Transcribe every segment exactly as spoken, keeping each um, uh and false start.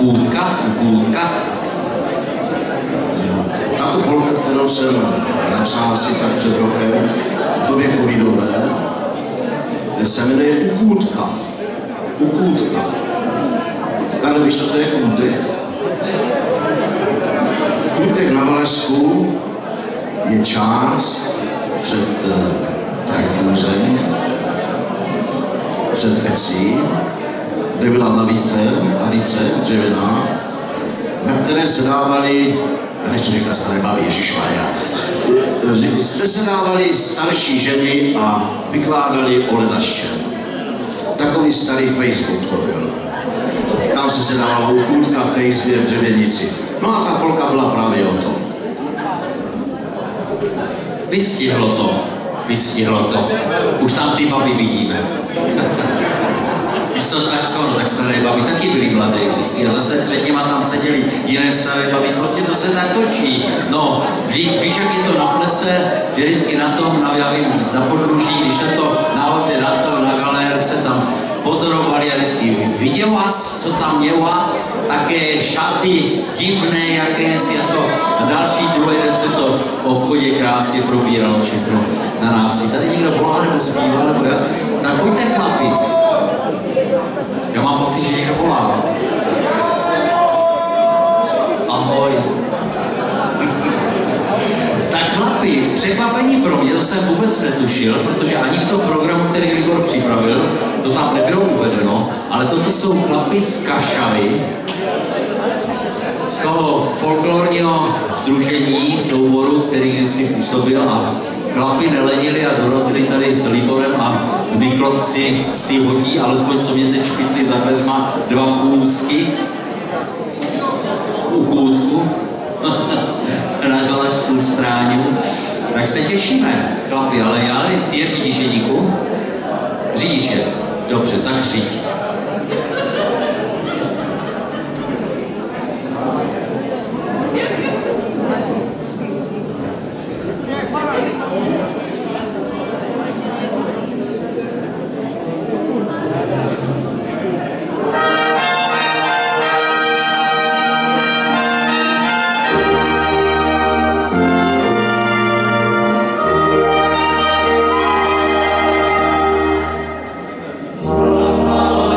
kůtka, u kůtka. Tato polka, kterou jsem napsal asi tak před rokem, v době covidové, se jmenuje U kůtka. U kůtka. Karle, víš, co to je kůtek? Kůtek na Valašsku je část před trajfůzem, před pecí, kde byla lavice, lavice dřevěná, na které se dávaly, já nechci říkat staré babi, ježišmarja, zde se dávaly starší ženy a vykládali o ledaščem. Takový starý Facebook to byl. Tam se se dávalo u kůtka v té izbě v dřevěnici. No a ta polka byla právě o tom. Vystihlo to, vystihlo to. Už tam ty baby vidíme. Víš co, tak co, no tak staré baby taky byly mladé kdysi a zase před něma tam seděli jiné staré baby, prostě to se tak točí. No, víš, víš jak je to na plese, že vždycky na tom, na, já vím, na podruží, když je to nahoře na to, na galérce tam pozorovali a vždycky viděl vás, co tam měla, také šaty divné jakési a to a další druhý den se to v obchodě krásně probíralo všechno na návsi. Tady někdo volá nebo zpívá, nebo jak? Tak pojďte chlapi. Já mám pocit, že někdo volá. Ahoj. Tak chlapi, překvapení pro mě, to jsem vůbec netušil, protože ani v tom programu, který Libor připravil, to tam nebylo uvedeno, ale toto jsou chlapi z Kašavy, z toho folklorního sdružení, souboru, který si působil a chlapi nelenili a dorazili tady s Liborem a v Miklovci si hodí, alespoň co mě teď špitli za dveřma, dva kůzky u kůtku na Valašskou stráňu. Tak se těšíme, chlapi, ale já, ty je řídíš Jeníku? Řídíš je? Dobře, tak říď. Oh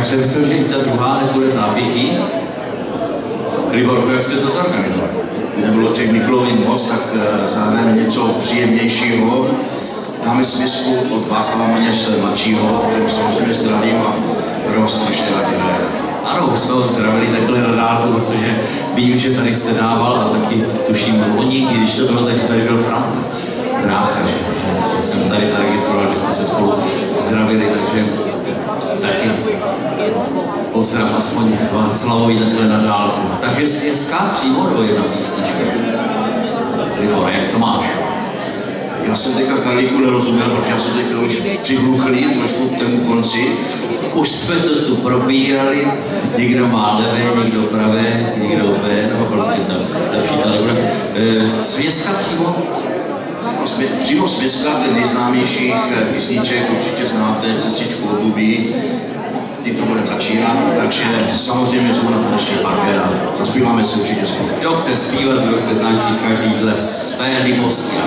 tak jsem myslel, že i ta druhá nebude v zápětí. Libor, jak jste to zorganizovali? Nebylo těch Mikulovin moc, tak zahrajeme něco příjemnějšího. Dáme směsku od Václava Maněše mladšího, kterou samozřejmě zdravím a kterého strašně rádi hrajeme. Ano, už jsme ho zdravili takhle na dálku, protože vím, že tady se dával a taky tuším loni, když to bylo, tak tady byl Franta, brácha, že, že jsem tady zaregistroval, že jsme se spolu zdravili, takže taky pozdrav aspoň Václavovi takhle na dálku. Takže směská přímo nebo jedna písnička? Libor, jak to máš? Já jsem teďka Karlíku nerozuměl, protože já jsem teďka už přihluchlý trošku k tému konci. Už jsme to tu probírali, někdo má levé, někdo pravé, někdo B, nebo prostě to lepší to nebude. E, směska přímo? Jsme, přímo směska, ten nejznámějších písniček, určitě znáte Cestičku od Dubí. Tím to budeme začínat, takže samozřejmě jsme na dnešní parket a zaspíváme si určitě spolu. Kdo chce zpívat, kdo chce tančit, každý dle své libosti.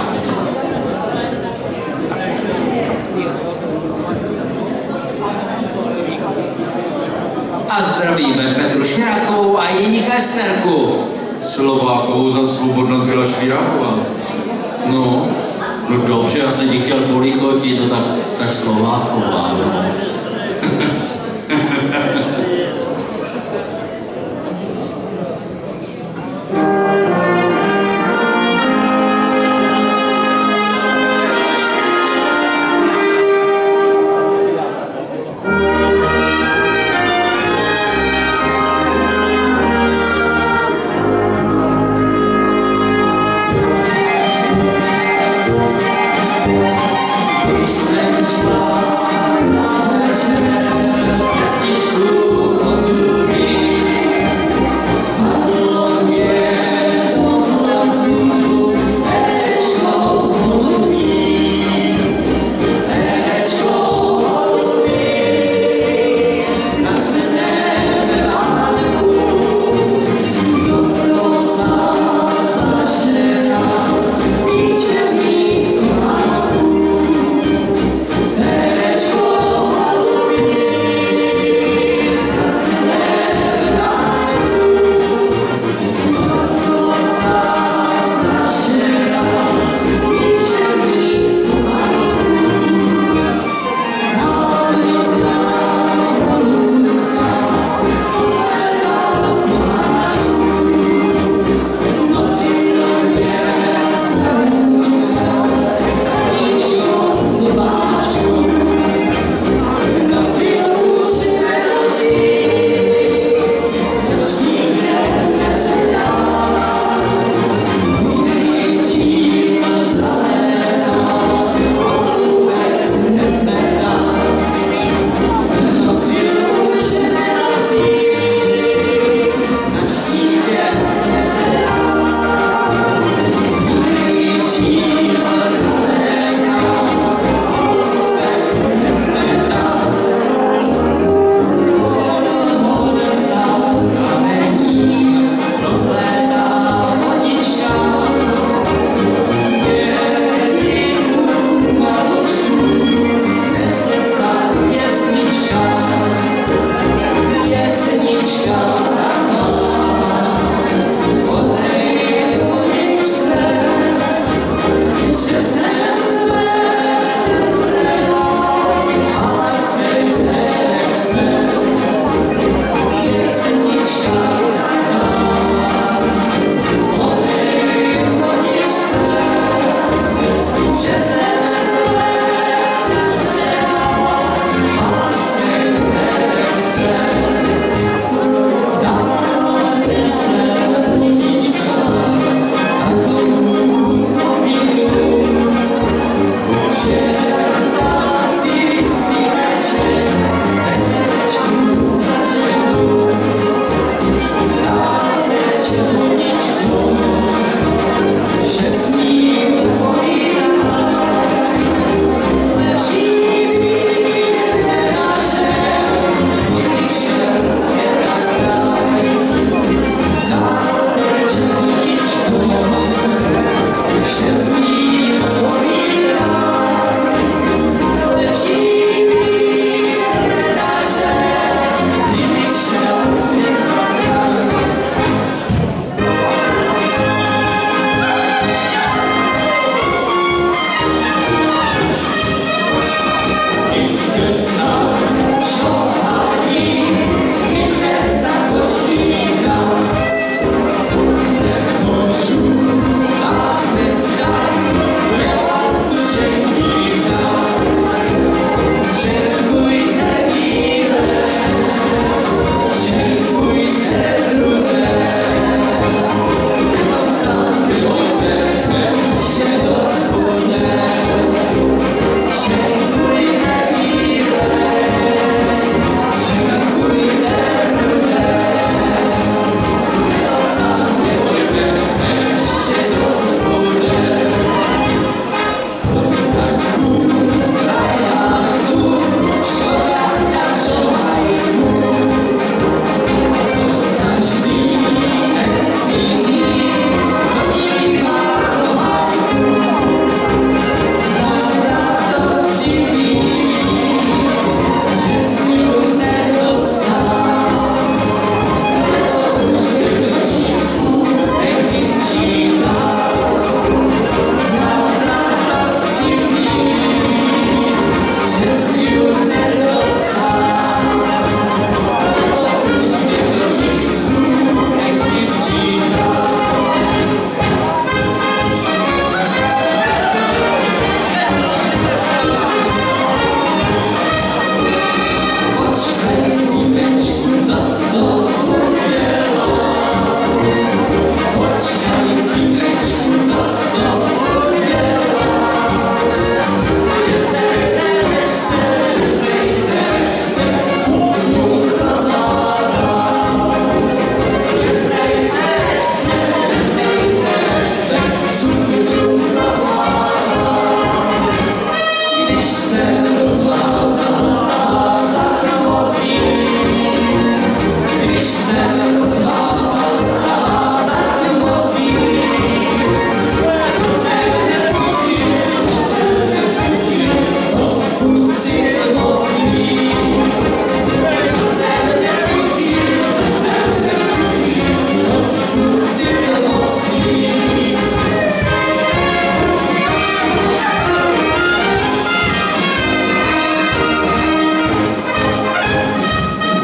A zdravíme Petru Švirákovou a Jeníka Esterku. Slovákovou za svobodnost byla Šviráková. No, no dobře, já jsem ti chtěl polichotit, no tak, tak Slováková, no. Jsem šla na večer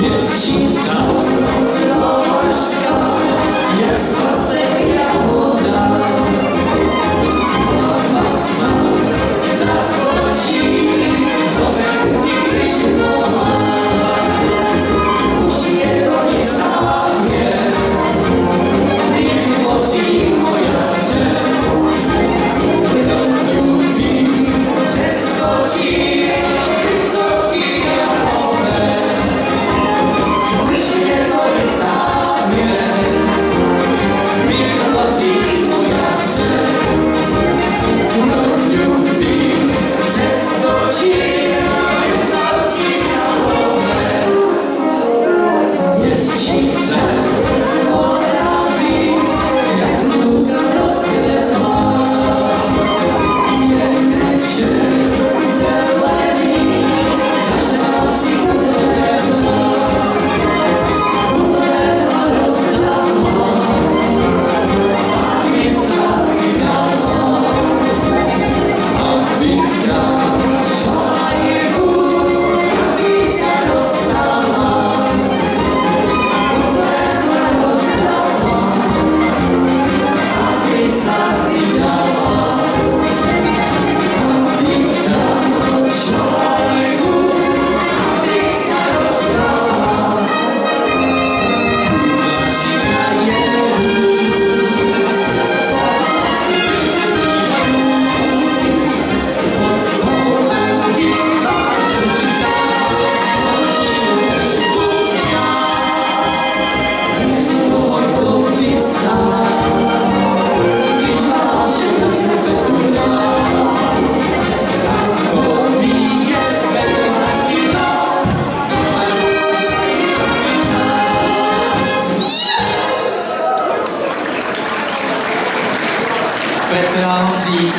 Petra Honzík.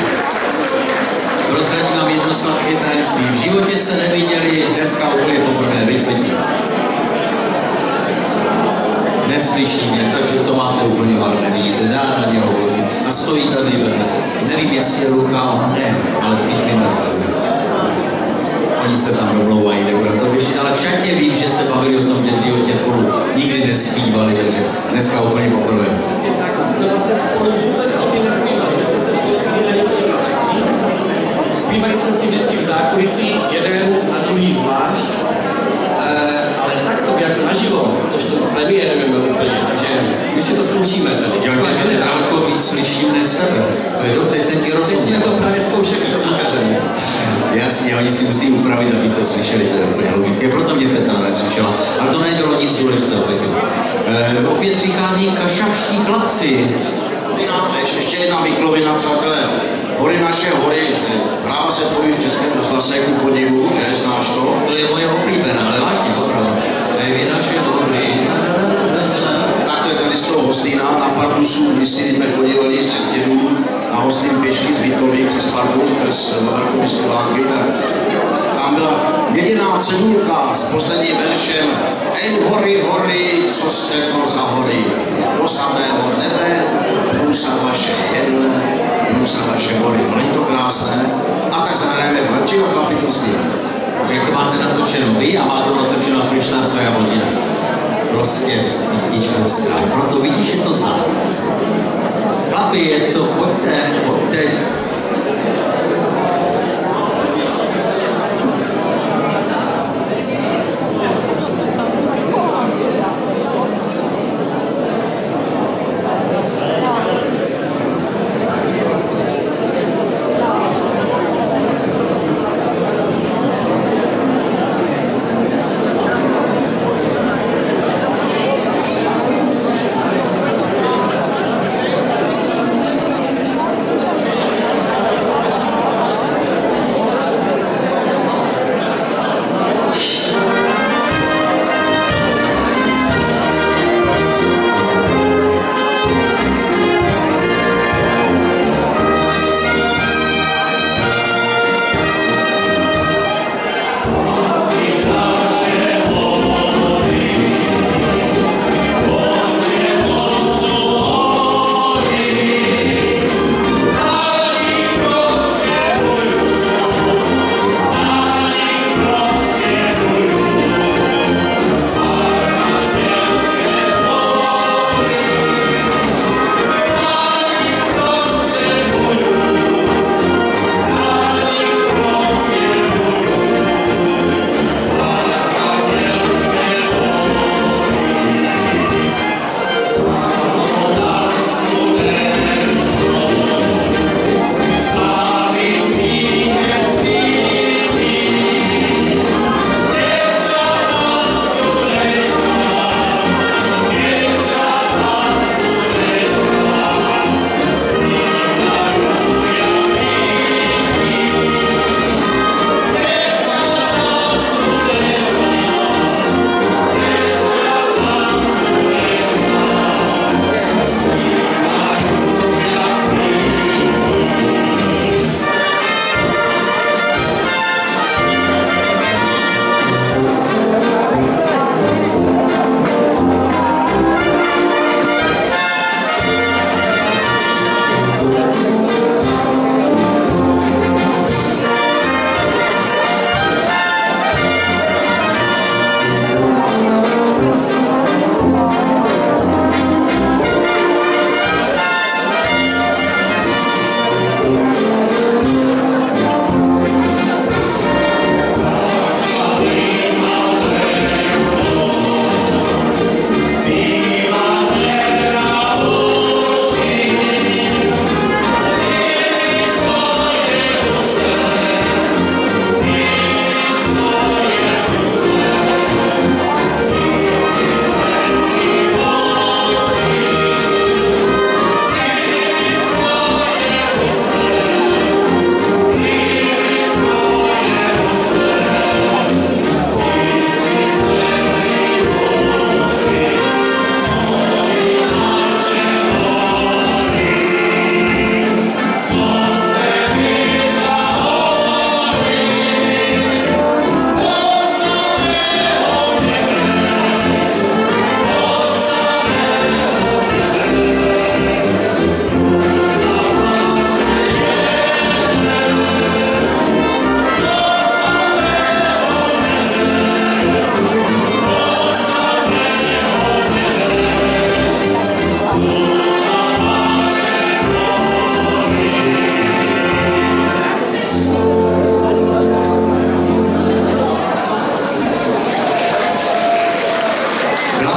Prozradím vám jedno sladké tajemství. V životě se neviděli dneska úplně poprvé, viď Peti? Neslyší mě, takže to máte úplně marné, vidíte, já na ně hovořím. A stojí tady vedle. Nevím, jestli je ruka, ona ne, ale spíš mi mrtvý. Oni se tam domlouvají, nebudem to řešit, ale však vím, že se bavili o tom, že v životě spolu nikdy nespívali, takže dneska úplně poprvé. Přesně tak, my jsme vlastně spolu vůbec nikdy nespívali, my jsme se potkali na několika akcích, zpívali jsme si vždycky v zákulisí, jeden a druhý zvlášť, e, ale takto jako naživo, tož to premiér nevíme úplně, takže my si to zkoušíme tady. Já tě daleko víc slyším než sebe. Teď jsem ti rozuměl. Teď jsme to právě zkoušeli se zvíkařem. Jasně, oni si musí upravit, aby se slyšeli, to je úplně logické, proto mě Petra neslyšela. Ale to nebylo nic důležitého, Petě. E, opět přichází kašavští chlapci. Ještě jedna výklovina, přátelé. Hory naše hory, hráva se poví v Českém rozhlase ku podivu, že znáš to? To je moje oblíbená, ale vážně, opravdu. Vy naše hory. Tak to je tady z toho Hostýna, na Pardusu, když jsme podívali z Českědů na Hostýn pěšky z Vítovy přes Pardus, přes Markovi Stolánky, tak tam byla jediná cedulka s posledním veršem Ej hory, hory, co jste to za hory, do samého nebe, pnusa vaše jedle, pnusa vaše hory. No, není to krásné? A tak zahrajeme Marčino, chlapi to zpívají. Jak to máte natočeno vy a má to natočeno Frištánská Jablonina. Prostě písnička hezká. Proto vidíš, že to zná. Chlapi, je to, pojďte, pojďte.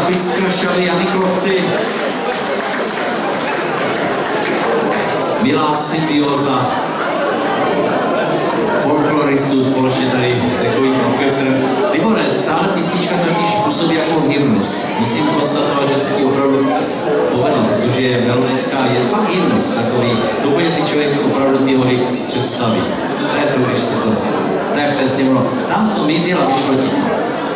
Babic z Krašovy a Miklovci. Milá symbioza folkloristů společně tady s takovým orchestrem. Libore, tahle písnička totiž působí jako hymnus. Musím konstatovat, že se ti opravdu povedlo, protože je melodická, je fakt hymnus takový. Úplně si člověk opravdu ty hory představí. To je to, když se to... To je přesně ono. Tam jsem mířil a vyšlo ti to.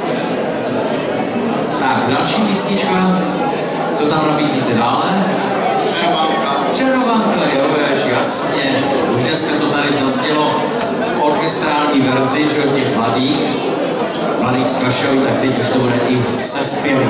Tak, další písnička. Co tam nabízíte dále? Šerovanka. Šerovanka, jo, jasně. Už dneska to tady zaznělo v orchestrální verzi, že od těch mladých, mladých z Krašovy, tak teď už to bude i se zpěvy.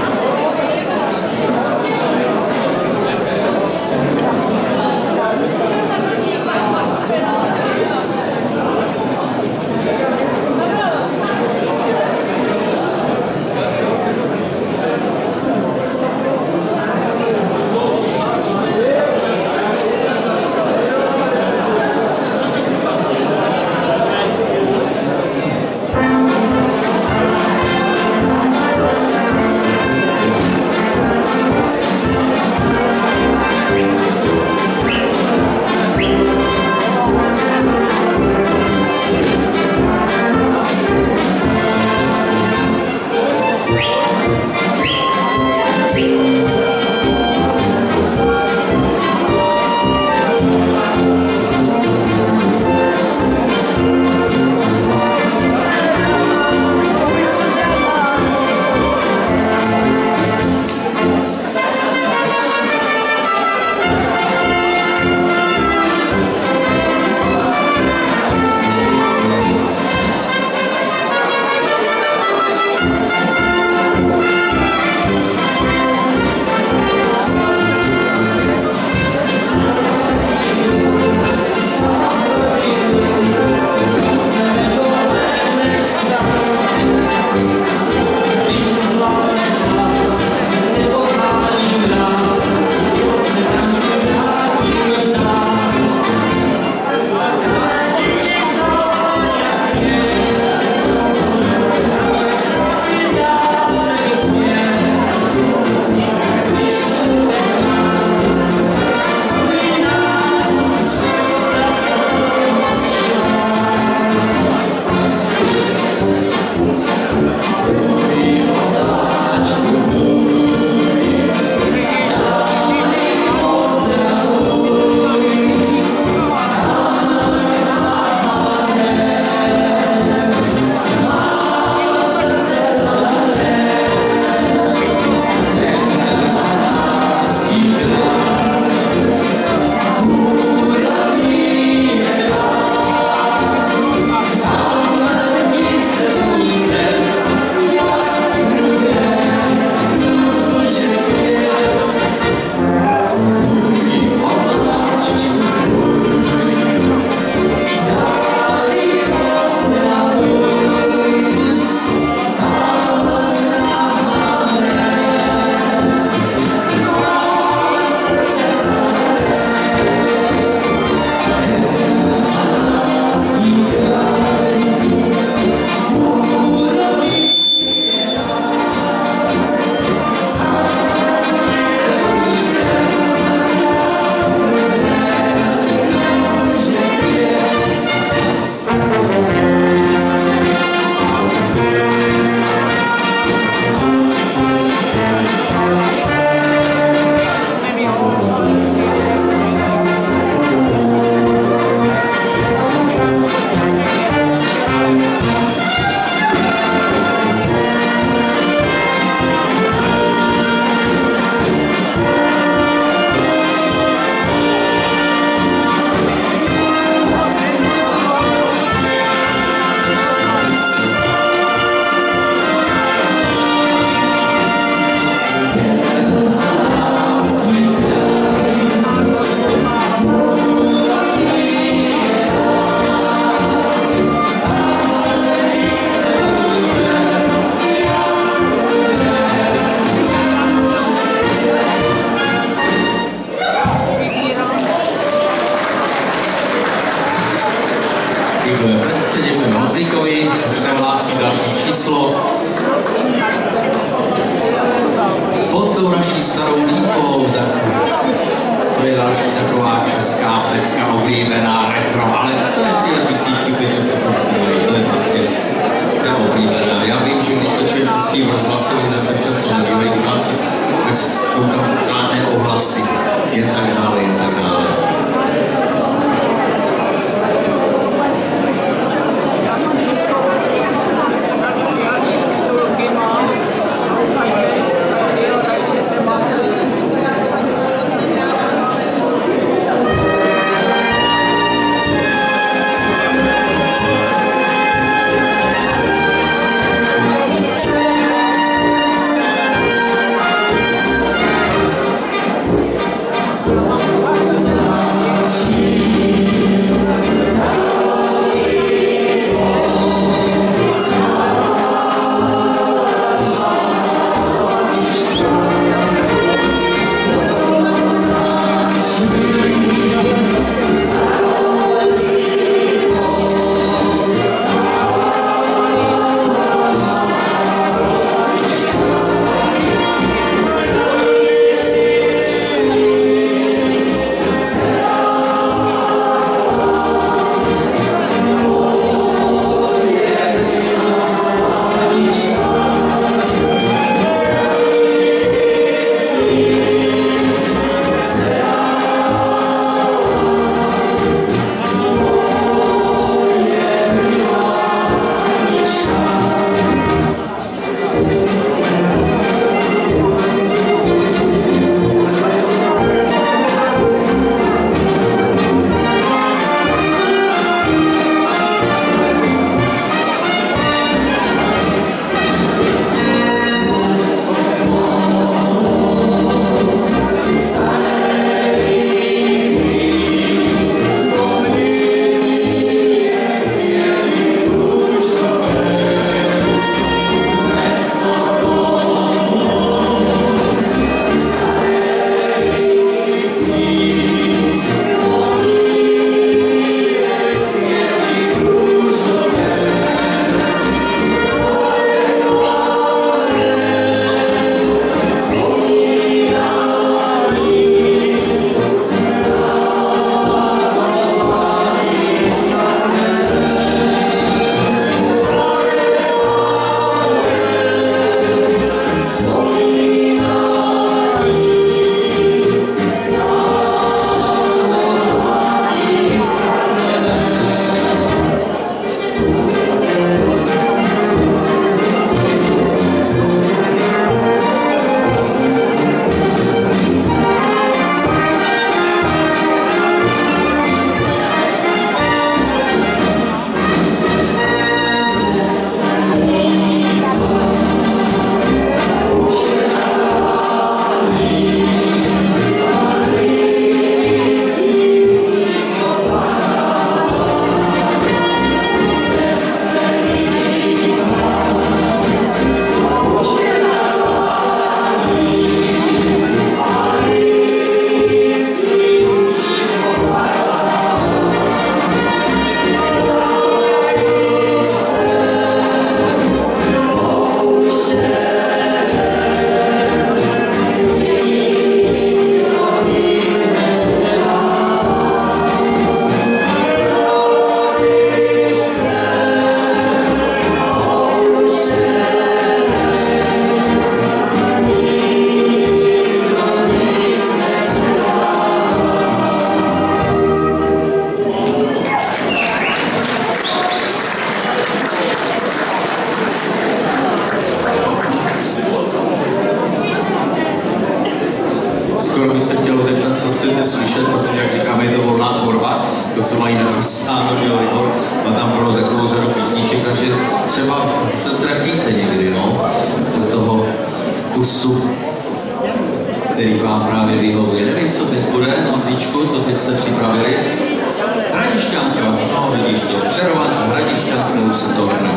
starou lípou, tak to je další taková česká pecka oblíbená retro, ale to je tyhle písničky pěkně se prostě, to je prostě, to je oblíbená. Já vím, že když to člověk pustí v rozhlase, oni zase často nebývají u nás, tak jsou tam kladné ohlasy, jen tak dále, jen tak dále. skoro bych se chtěl zeptat, co chcete slyšet, protože jak říkáme, je to volná tvorba, to, co mají nachystáno, že jo, Libor má tam pro takovou řadu písniček, takže třeba se trefíte někdy, no, do toho vkusu, který vám právě vyhovuje. Nevím, co teď bude, Honzíčku, co teď jste připravili? Hradišťanka, no vidíš to, Přerovanka, Hradišťanka, už se to vrne.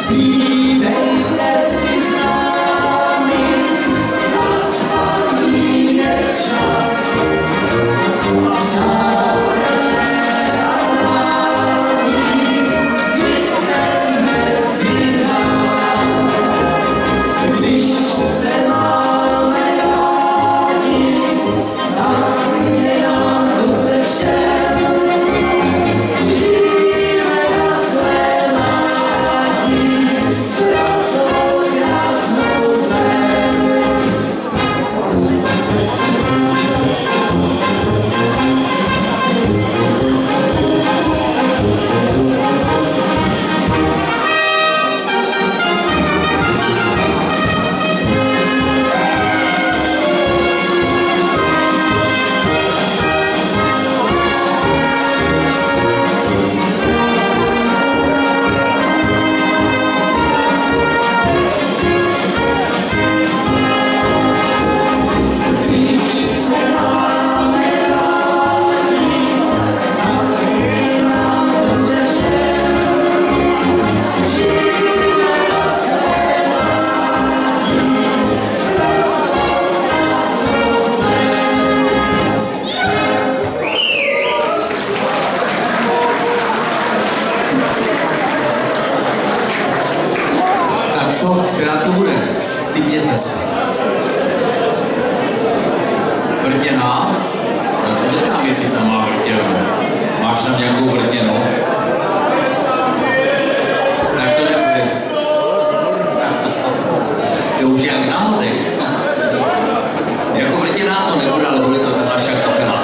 Co? Která to bude? Typněte se. Vrtěná? Já se ptám, jestli tam má vrtěnou. Máš tam nějakou vrtěnou? Tak to nebude. To už jak nádech. Jako vrtěná to nebude, ale bude to ta naša kapela.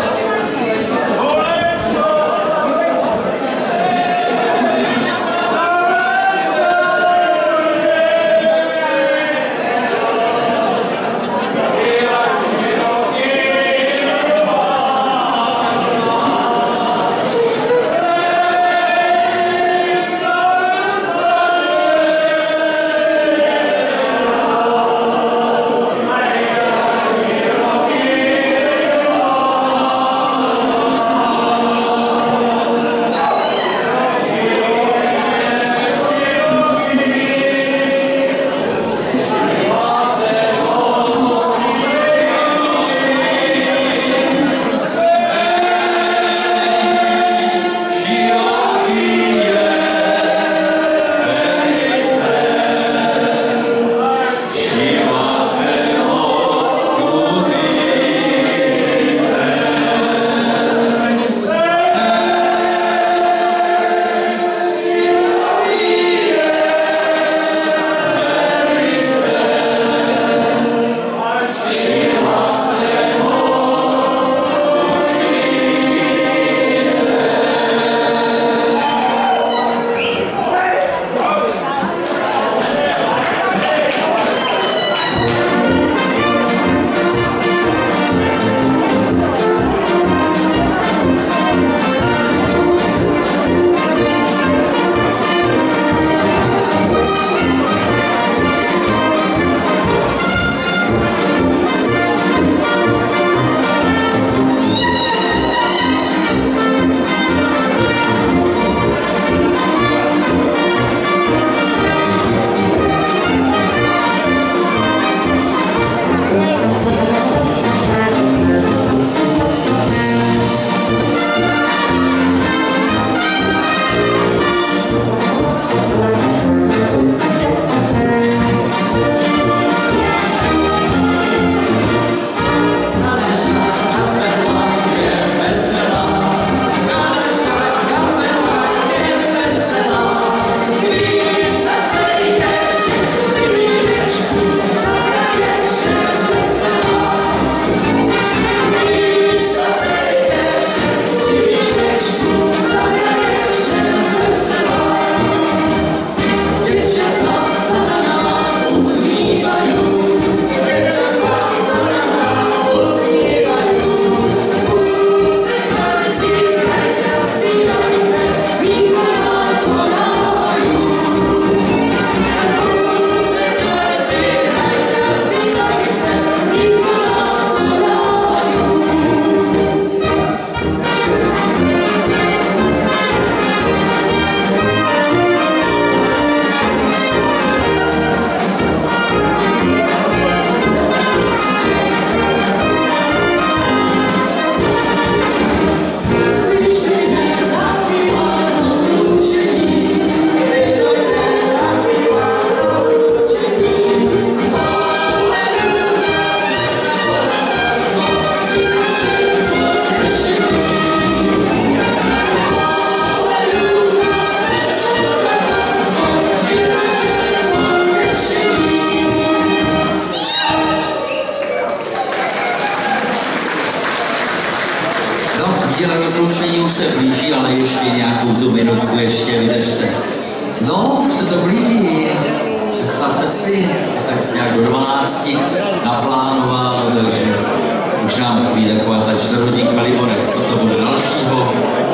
se blíží, ale ještě nějakou tu minutku ještě vydržte. No, už se to blíží. Představte si, tak nějak do dvanácti naplánováno, takže už nám chybí taková ta čtvrthodinka Liborek. Co to bude dalšího?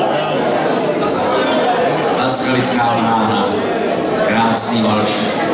Ta Skalická brána. Krásný valšík.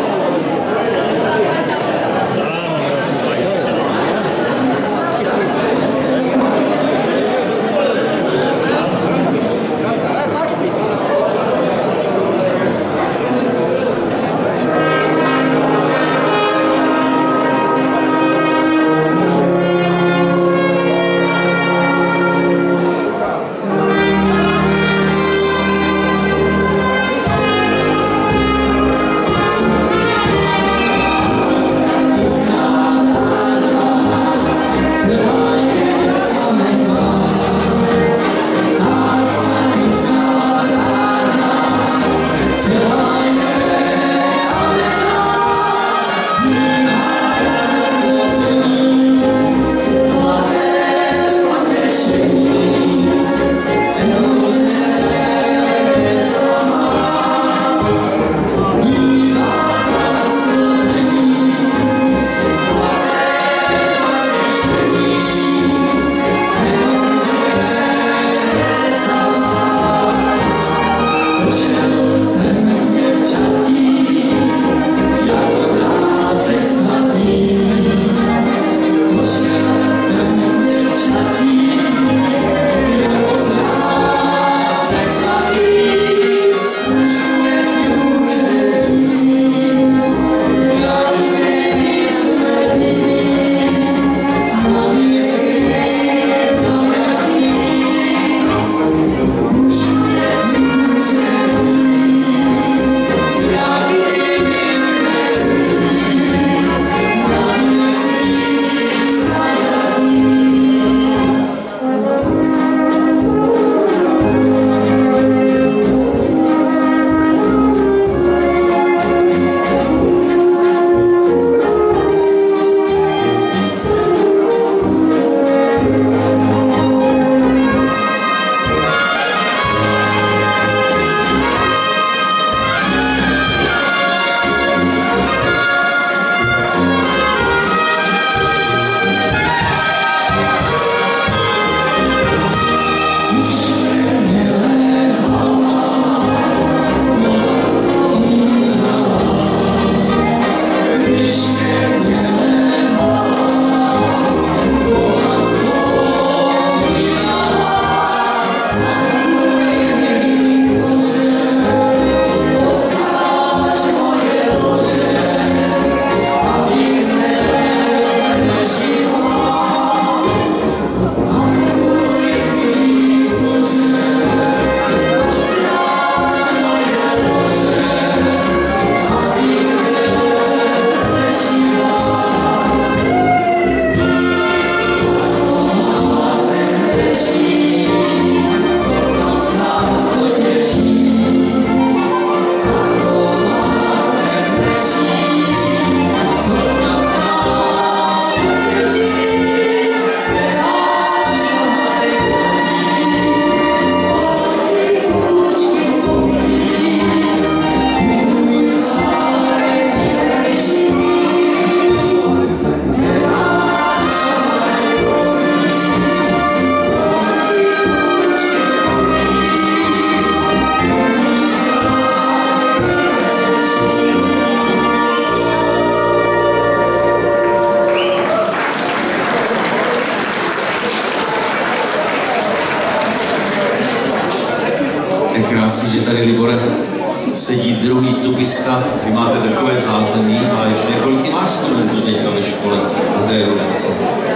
krásný, že tady Libore sedí druhý tubista, vy máte takové zázemí a ještě kolik ty máš studentů teďka ve škole na té redakci?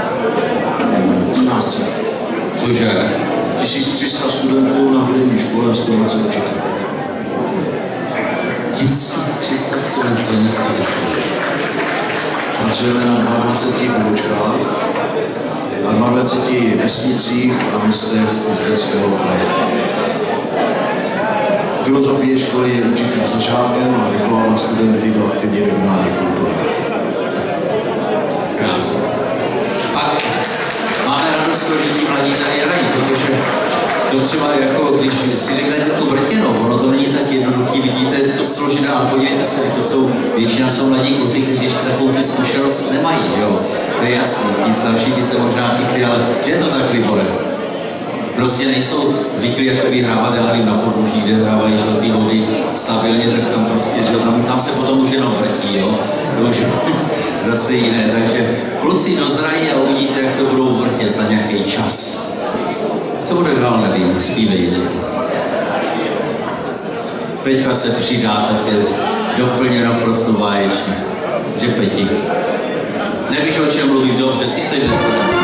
třináct. Cože? tisíc tři sta studentů na hudební škole a sto dvacet učitelů. tisíc tři sta studentů, to je neskutečné. Pracujeme na dvaceti dvou pobočkách, na dvaceti dvou vesnicích a městech Zlínského kraje. Filozofie školy je učitel začátkem a vychovává studenty do aktivní regionální kultury. Krásně. Pak máme radost, že ti mladí tady hrají, protože To třeba jako, když si řeknete tu vrtěnou, ono to není tak jednoduchý, vidíte, je to složené, ale podívejte se, to jsou, většina jsou mladí kluci, kteří ještě takovou ty zkušenost nemají, jo. To je jasný, ti starší ti se možná chytli, ale že je to tak, Libore? Prostě nejsou zvyklí jakoby hrávat, já nevím, na podluží, kde hrávají že, ty vody stabilně, tak tam prostě, že tam, tam se potom už jenom vrtí, jo. To už je zase jiné, takže kluci dozrají a uvidíte, jak to budou vrtět za nějaký čas. Co bude dál, nevím, zpívej. Peťka se přidá, tak je doplněno prostě báječně. Že Peti? Nevíš, o čem mluvím, dobře, ty seš nespokojený.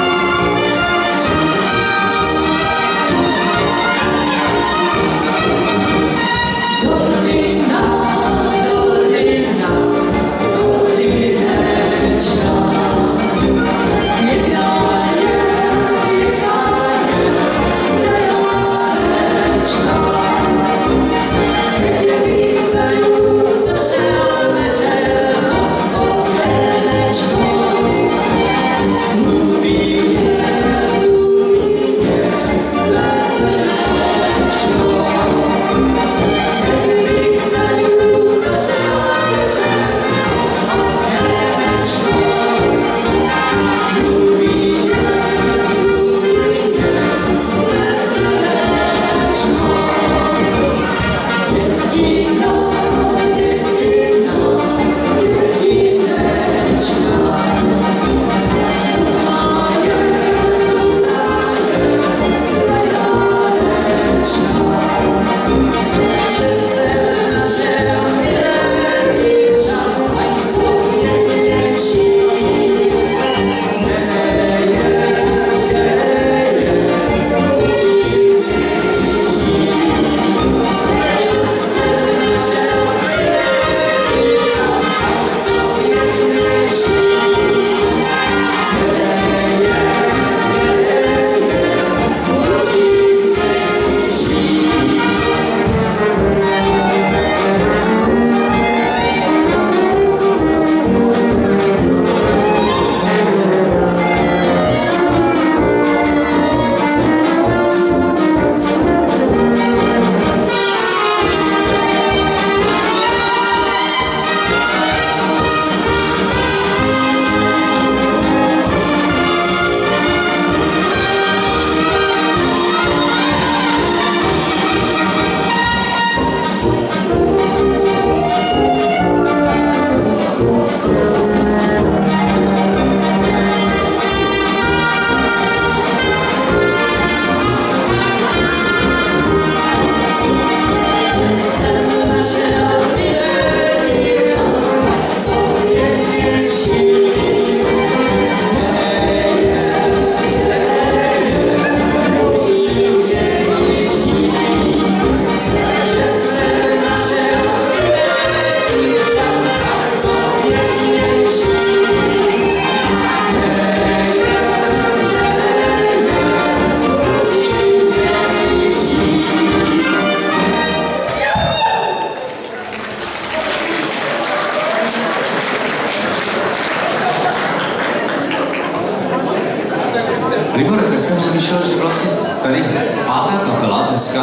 Libore, tak jsem přemýšlel, že vlastně tady pátá kapela dneska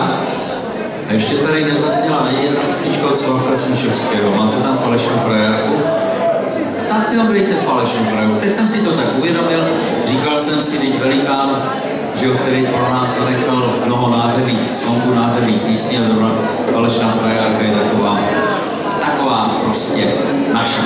a ještě tady nezazněla ani jedna písnička od Slavka Smíšovského. Máte tam falešnou frajerku? Tak ty obejte falešnou frajerku. Teď jsem si to tak uvědomil, říkal jsem si, teď Velikán, že jo, který pro nás zanechal mnoho nádherných songů, nádherných písní a zrovna falešná frajerka je taková, taková prostě naša.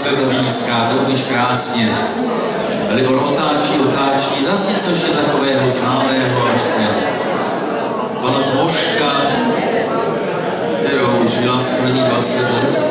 se to výská, to umíš krásně. Libor otáčí, otáčí, zase něco ještě takového známého, ještě pana Zmoška, kterou už byla skoro dvacet let.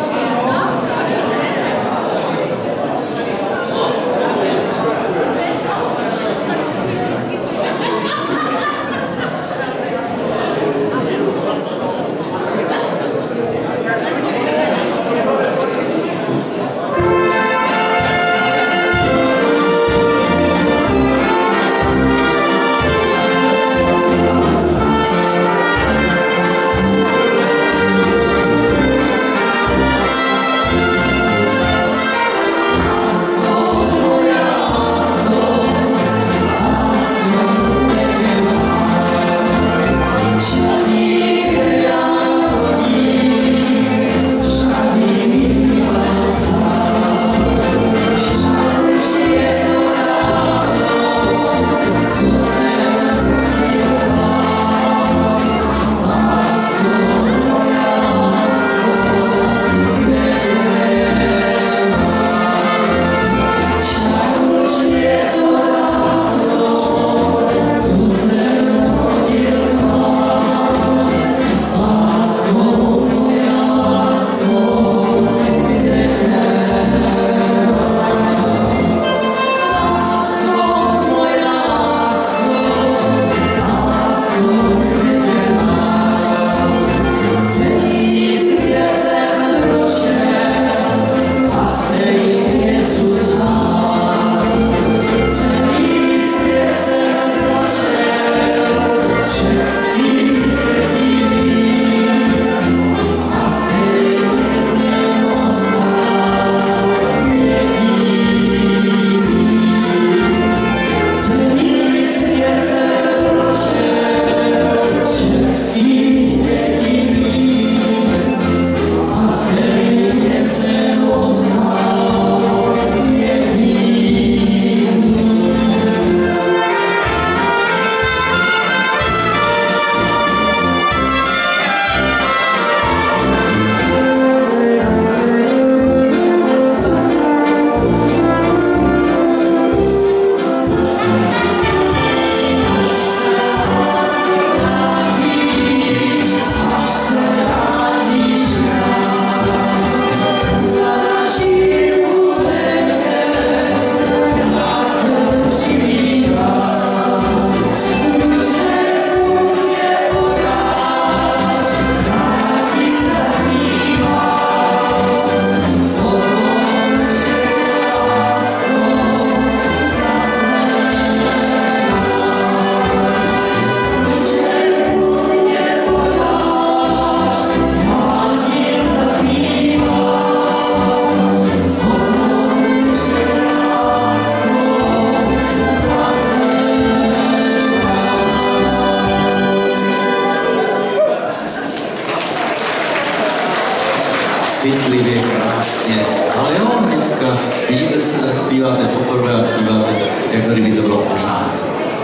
citlivě, krásně. Ale jo, dneska vidíte se, zpíváte poprvé a zpíváte, jako kdyby to bylo pořád.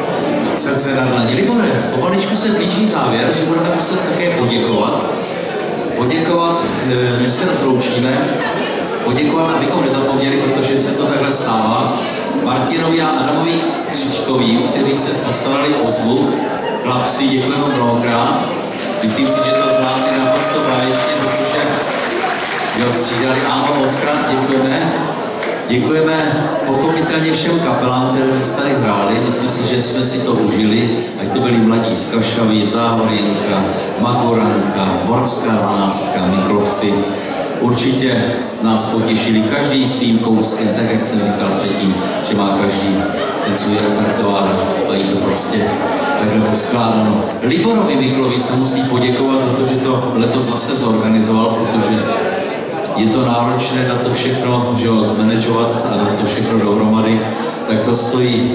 Srdce na dlaní. Libore, pomaličku se blíží závěr, že budeme muset také poděkovat. Poděkovat, než se rozloučíme, poděkovat, abychom nezapomněli, protože se to takhle stává, Martinovi a Adamovi Křičkovým, kteří se postarali o zvuk. Chlapci, děkujeme mnohokrát. Myslím si, že to zvládli naprosto báječně, protože jo, střídali. Ano, mockrát děkujeme. Děkujeme pochopitelně všem kapelám, které dnes tady hráli. Myslím si, že jsme si to užili. Ať to byli mladí z Kašavy, Záhorjenka, Makoranka, Moravská dvanáctka, Miklovci. Určitě nás potěšili každý svým kouskem, tak jak jsem říkal předtím, že má každý ten svůj repertoár a jí to prostě takhle poskládáno. Liborovi Miklovi se musí poděkovat za to, že to letos zase zorganizoval, protože je to náročné na to všechno, že ho zmanagovat a na to všechno dohromady, tak to stojí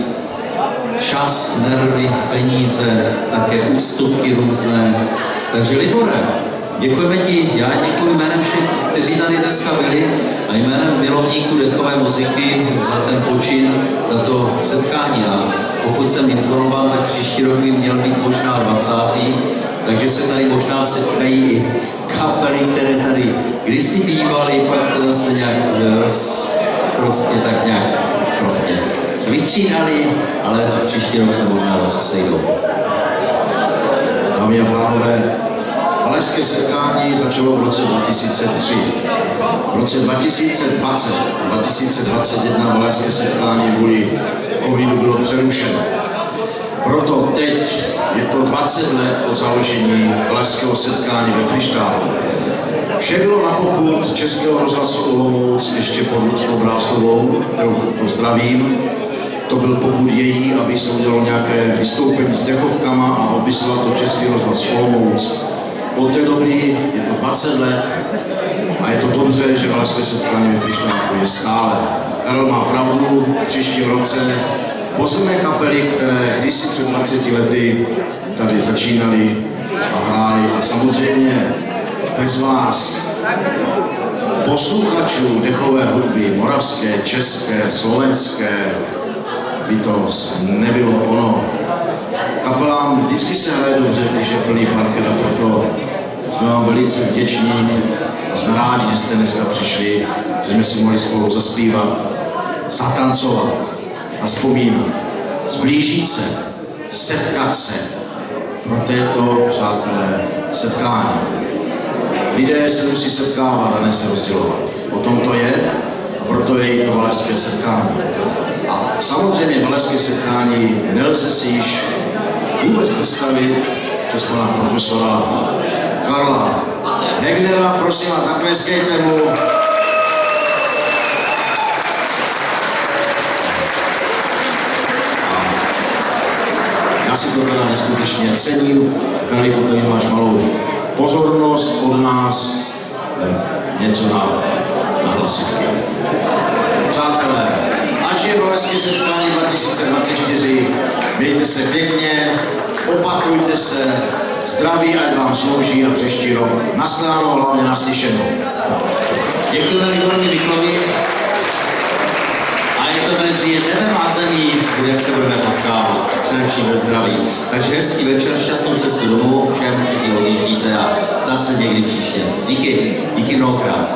čas, nervy, peníze, také ústupky různé. Takže Libore, děkujeme ti, já děkuji jménem všech, kteří tady dneska byli a jménem milovníků dechové muziky za ten počin, za to setkání. A pokud jsem informován, tak příští rok by měl být možná dvacátý takže se tady možná setkají i kapely, které tady kdysi bývaly, pak se zase nějak roz, prostě tak nějak prostě se vystřídali, ale příští rok se možná zase sejdou. Dámy a pánové, Valašské setkání začalo v roce dva tisíce tři. V roce dva tisíce dvacet a dva tisíce dvacet jedna Valašské setkání kvůli covidu bylo přerušeno. Proto teď je to dvacet let od založení Valašského setkání ve Fryštálu. Vše bylo na popud Českého rozhlasu Olomouc ještě pod Ludskou Bráslovou, kterou pozdravím. To byl popud její, aby se udělalo nějaké vystoupení s dechovkama a vyslal to Český rozhlas Olomouc. Od té doby je to dvacet let a je to dobře, že Valašské setkání ve Fryštálu je stále. Karel má pravdu, v příštím roce pozveme kapely, které kdysi před dvaceti lety tady začínaly a hrály. A samozřejmě bez vás, posluchačů dechové hudby, moravské, české, slovenské, by to nebylo ono. Kapelám vždycky se hraje dobře, když je plný parket, a proto jsme vám velice vděční a jsme rádi, že jste dneska přišli, že jsme si mohli spolu zaspívat, zatancovat a vzpomínat, zblížit se, setkat se. Proto je to, přátelé, setkání. Lidé se musí setkávat a ne se rozdělovat. O tom to je a proto je i to Valašské setkání. A samozřejmě Valašské setkání nelze si již vůbec představit přes pana profesora Karla Hegnera. Prosím vás, zatleskejte mu. Já si to teda neskutečně cením. Karliku, tady máš malou pozornost od nás, eh, něco na, na hlasivky. Přátelé, ať je Valašské setkání dva tisíce dvacet čtyři, mějte se pěkně, opatrujte se, zdraví, ať vám slouží a příští rok naslyšenou, hlavně naslyšenou. Děkujeme Liborovi Miklovi. A je to mezi nebem a zemí, jak se budeme potkávat, především ve zdraví. Takže hezký večer, šťastnou cestu domů všem, kteří odjíždíte a zase někdy příště. Díky, díky mnohokrát.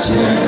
večer.